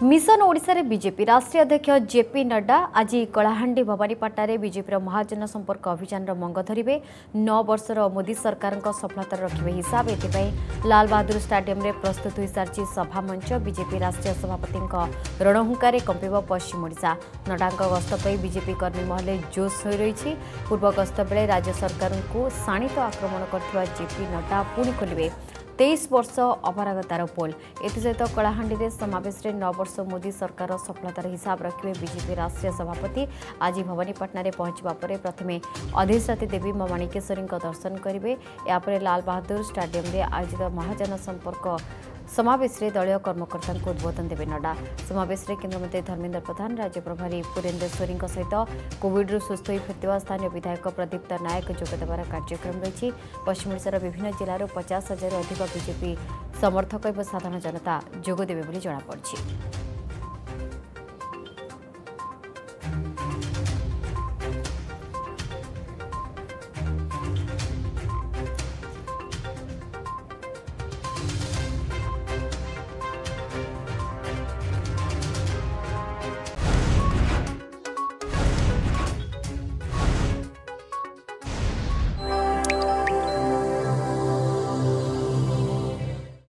Mission Odisha रे BJP राष्ट्रीय अध्यक्ष जेपी नड्डा आज कलाहांडी भवानीपाटना रे बीजेपी महाजन संपर्क अभियान मंग धरिबे। 9 वर्षर मोदी सरकार सफलता रखिबे हिसाब एथिपाई लाल बहादुर स्टेडियम रे प्रस्तुत होई सारची सभा मंच। बीजेपी राष्ट्रीय सभापति रणहुंकार कंपिब पश्चिम ओडिशा। नड्डा गस्त पर बीजेपी कर्मी महल जोश हो रही। पूर्व गस्त बेले राज्य सरकार को शाणित आक्रमण करथिबा जेपी नड्डा पुणी खोलिबे 23 वर्ष अपारगतार पोल। एसत कलाहांडी में समावेश 9 वर्ष मोदी सरकार सफलतार हिसाब रखिए बीजेपी राष्ट्रीय सभापति। आज भवानीपाटना पहुंचा पर प्रथमे अधिष्ठात्री देवी मां माणिकेश्वरी दर्शन करेंगे। यापर लाल बहादुर स्टेडियम में आयोजित महाजन संपर्क समावेश दलीय कर्मकर्ता को उद्बोधन देवे नड्डा। समावेश केन्द्रमंत्री धर्मेन्द्र प्रधान, राज्य प्रभारी पुरेन्द्रेश्वरी सहित कोविड्रु सुस्थ हो फेरता स्थानीय विधायक प्रदीप्त नायक जोगदेवार कार्यक्रम रही। पश्चिम ओडिशार विभिन्न जिलूर 50,000 अधिक बीजेपी समर्थक और साधारण जनता जोगदेवे जଣାपड़ी।